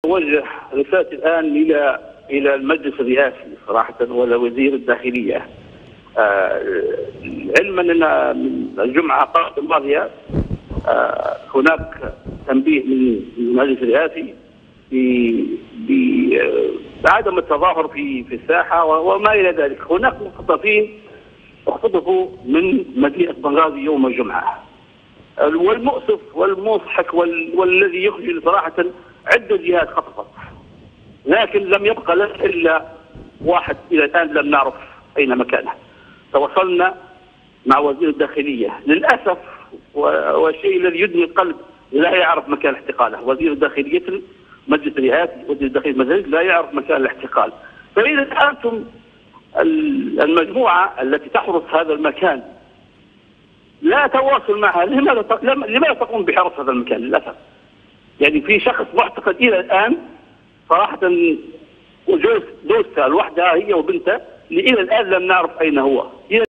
أوجه رسالتي الآن إلى المجلس الرئاسي صراحة ووزير الداخلية. علما أن الجمعة الماضية هناك تنبيه من المجلس الرئاسي بعدم التظاهر في الساحة وما إلى ذلك. هناك مختطفين اختطفوا من مدينة بنغازي يوم الجمعة. والمؤسف والمضحك والذي يخجل صراحة عدة جهات خطفت، لكن لم يبقى إلا واحد إلى الآن لم نعرف أين مكانه. تواصلنا مع وزير الداخلية للأسف، والشيء الذي يدمي القلب لا يعرف مكان احتقاله. وزير الداخلية مجلس الرئاسي وزير الداخلية المدني لا يعرف مكان الاحتقال. فإذا أنتم المجموعة التي تحرس هذا المكان لا تواصل معها، لماذا تقوم بحرس هذا المكان؟ للأسف يعني في شخص معتقل إلى الآن صراحة، وجوزها الوحدة هي وبنته إلى الآن لم نعرف أين هو.